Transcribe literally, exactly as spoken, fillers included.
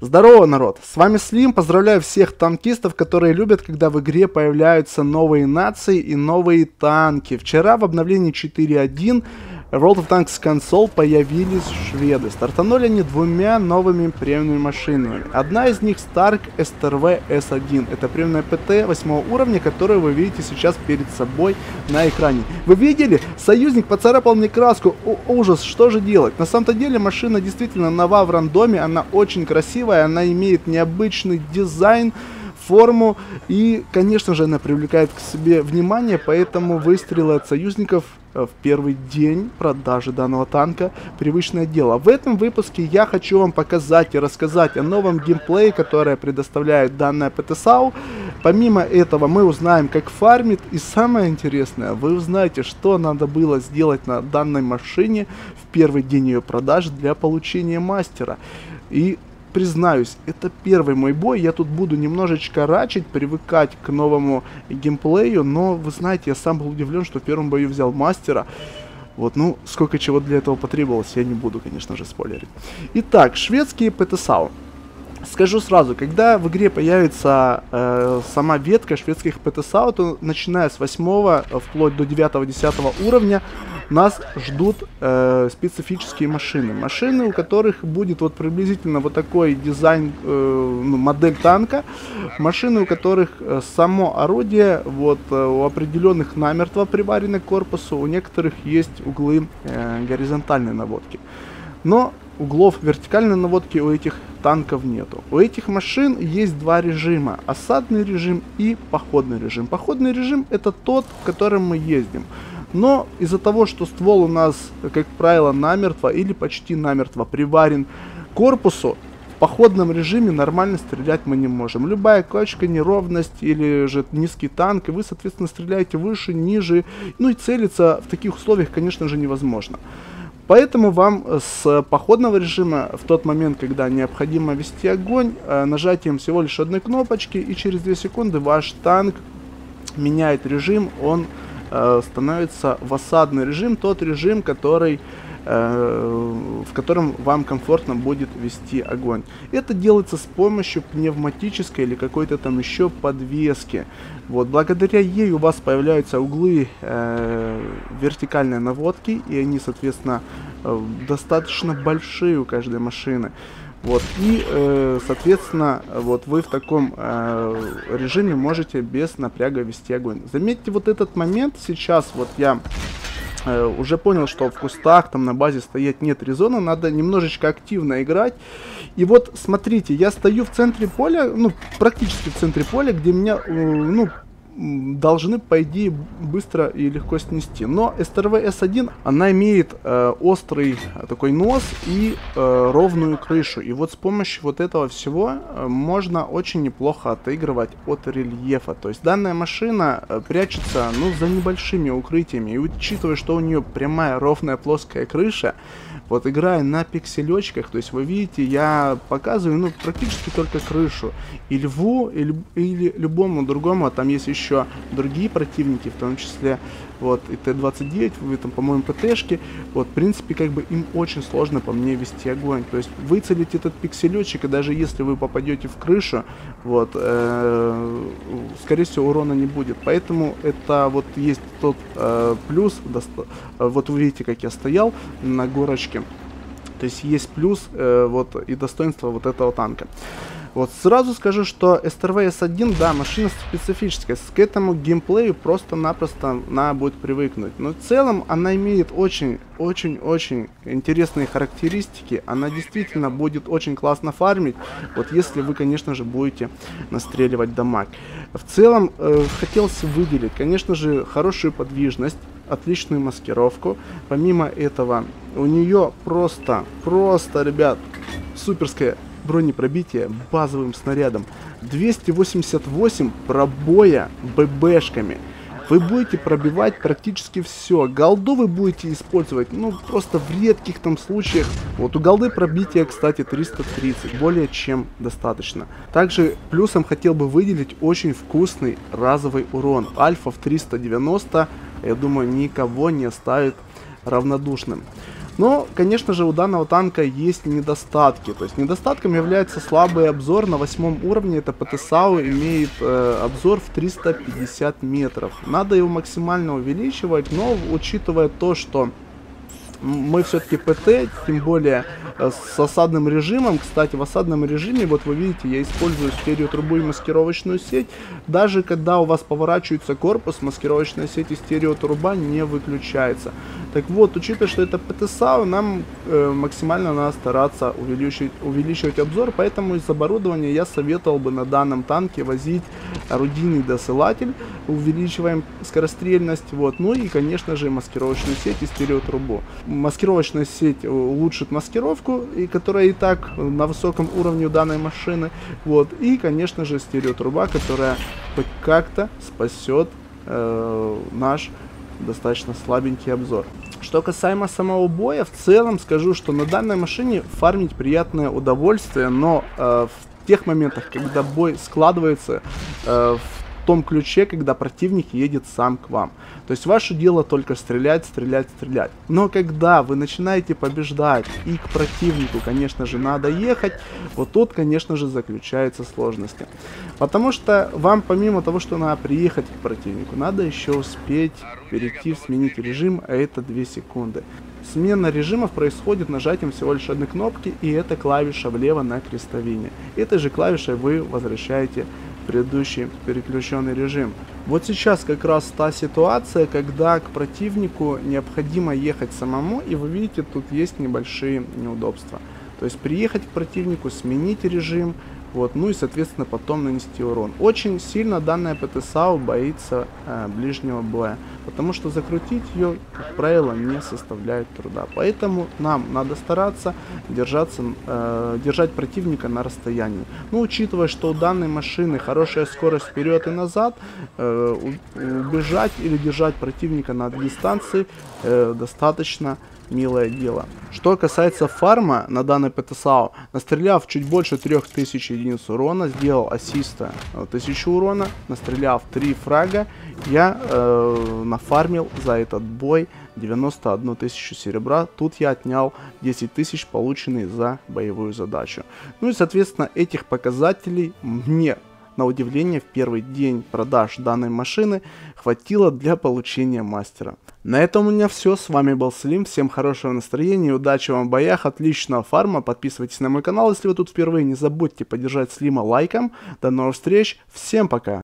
Здорово, народ! С вами Слим, поздравляю всех танкистов, которые любят, когда в игре появляются новые нации и новые танки. Вчера в обновлении четыре точка один World of Tanks Console появились шведы. Стартанули они двумя новыми премиумными машинами. Одна из них Stark эс тэ эр ви эс один. Это премиумная ПТ восьмого уровня, которую вы видите сейчас перед собой на экране. Вы видели? Союзник поцарапал мне краску. О, ужас, что же делать? На самом-то деле машина действительно нова в рандоме. Она очень красивая, она имеет необычный дизайн, форму и, конечно же, она привлекает к себе внимание, поэтому выстрелы от союзников в первый день продажи данного танка привычное дело. В этом выпуске я хочу вам показать и рассказать о новом геймплее, которое предоставляет данная ПТСАУ. Помимо этого мы узнаем, как фармит, и самое интересное, вы узнаете, что надо было сделать на данной машине в первый день ее продаж для получения мастера. И признаюсь, это первый мой бой, я тут буду немножечко рачить, привыкать к новому геймплею, но вы знаете, я сам был удивлен, что в первом бою взял мастера. Вот, ну, сколько чего для этого потребовалось, я не буду, конечно же, спойлерить. Итак, шведские ПТСАУ. Скажу сразу, когда в игре появится э, сама ветка шведских ПТСАУ, то начиная с восьмого вплоть до девятого-десятого уровня нас ждут э, специфические машины. Машины, у которых будет вот приблизительно вот такой дизайн, э, ну, модель танка. Машины, у которых э, само орудие вот э, у определенных намертво приварены к корпусу, у некоторых есть углы э, горизонтальной наводки. Но углов вертикальной наводки у этих танков нету. У этих машин есть два режима: осадный режим и походный режим. Походный режим — это тот, в котором мы ездим. Но из-за того, что ствол у нас, как правило, намертво или почти намертво приварен к корпусу, в походном режиме нормально стрелять мы не можем. Любая кочка, неровность или же низкий танк, и вы, соответственно, стреляете выше, ниже. Ну и целиться в таких условиях, конечно же, невозможно. Поэтому вам с походного режима в тот момент, когда необходимо вести огонь, нажатием всего лишь одной кнопочки, и через две секунды ваш танк меняет режим, он э, становится в осадный режим, тот режим, который, э, в котором вам комфортно будет вести огонь. Это делается с помощью пневматической или какой-то там еще подвески. Вот, благодаря ей у вас появляются углы э, вертикальной наводки, и они, соответственно, э, достаточно большие у каждой машины. Вот, и, э, соответственно, вот вы в таком э, режиме можете без напряга вести огонь. Заметьте вот этот момент сейчас, вот я э, уже понял, что в кустах там на базе стоять нет резона, надо немножечко активно играть. И вот смотрите, я стою в центре поля, ну, практически в центре поля, где меня, э, ну, должны, по идее, быстро и легко снести. Но эс тэ эр ви эс один, она имеет э, острый такой нос и э, ровную крышу. И вот с помощью вот этого всего э, можно очень неплохо отыгрывать от рельефа. То есть данная машина э, прячется, ну, за небольшими укрытиями. И учитывая, что у нее прямая, ровная, плоская крыша, вот играя на пикселечках, то есть вы видите, я показываю, ну, практически только крышу. И льву, или, или любому другому, а там есть еще другие противники, в том числе вот и Т двадцать девять, вы там, по-моему, ПТшки, вот, в принципе, как бы им очень сложно по мне вести огонь. То есть выцелить этот пикселечек, и даже если вы попадете в крышу, вот, э, скорее всего, урона не будет. Поэтому это вот есть тот э, плюс, вот вы видите, как я стоял на горочке, то есть есть плюс э, вот и достоинство вот этого танка. Вот сразу скажу, что эс тэ эр ви эс один, да, машина специфическая, к этому геймплею просто-напросто надо будет привыкнуть. Но в целом она имеет очень-очень-очень интересные характеристики, она действительно будет очень классно фармить, вот если вы, конечно же, будете настреливать дамаг. В целом э, хотелось выделить, конечно же, хорошую подвижность, отличную маскировку. Помимо этого, у нее просто, просто, ребят, суперская бронепробитие базовым снарядом. двести восемьдесят восемь пробоя ББшками. Вы будете пробивать практически все. Голду вы будете использовать, ну, просто в редких там случаях. Вот у голды пробития, кстати, триста тридцать. Более чем достаточно. Также плюсом хотел бы выделить очень вкусный разовый урон. Альфа в триста девяносто, я думаю, никого не оставит равнодушным. Но, конечно же, у данного танка есть недостатки. То есть недостатком является слабый обзор. На восьмом уровне это ПТСАУ имеет э, обзор в триста пятьдесят метров. Надо его максимально увеличивать, но учитывая то, что мы все-таки ПТ, тем более э, с осадным режимом. Кстати, в осадном режиме, вот вы видите, я использую стереотрубу и маскировочную сеть. Даже когда у вас поворачивается корпус, маскировочная сеть и стереотруба не выключается. Так вот, учитывая, что это ПТСАУ, нам э, максимально надо стараться увеличить, увеличивать обзор, поэтому из оборудования я советовал бы на данном танке возить орудийный досылатель, увеличиваем скорострельность, вот, ну и, конечно же, маскировочную сеть и стереотрубу. Маскировочная сеть улучшит маскировку, и которая и так на высоком уровне у данной машины, вот, и, конечно же, стереотруба, которая хоть как-то спасет э, наш достаточно слабенький обзор. Что касаемо самого боя, в целом скажу, что на данной машине фармить приятное удовольствие, но э, в тех моментах, когда бой складывается э, в том ключе, когда противник едет сам к вам. То есть ваше дело только стрелять, стрелять, стрелять. Но когда вы начинаете побеждать и к противнику, конечно же, надо ехать, вот тут, конечно же, заключаются сложности. Потому что вам, помимо того, что надо приехать к противнику, надо еще успеть перейти, сменить режим, а это две секунды. Смена режимов происходит нажатием всего лишь одной кнопки, и это клавиша влево на крестовине. Этой же клавишей вы возвращаете предыдущий переключенный режим. Вот сейчас как раз та ситуация, когда к противнику необходимо ехать самому, и вы видите, тут есть небольшие неудобства. То есть приехать к противнику, сменить режим, вот, ну и соответственно потом нанести урон. Очень сильно данная ПТСАУ боится э, ближнего боя, потому что закрутить ее, как правило, не составляет труда. Поэтому нам надо стараться держаться, э, держать противника на расстоянии. Но учитывая, что у данной машины хорошая скорость вперед и назад, э, убежать или держать противника на дистанции э, достаточно милое дело. Что касается фарма на данной ПТСАУ, настреляв чуть больше трех тысяч единиц урона, сделал ассиста тысячу урона, настреляв три фрага, я э, нафармил за этот бой девяносто одну тысячу серебра. Тут я отнял десять тысяч, полученные за боевую задачу. Ну и соответственно этих показателей мне, на удивление, в первый день продаж данной машины хватило для получения мастера. На этом у меня все. С вами был Слим. Всем хорошего настроения, удачи вам в боях, отличного фарма. Подписывайтесь на мой канал, если вы тут впервые. Не забудьте поддержать Слима лайком. До новых встреч. Всем пока.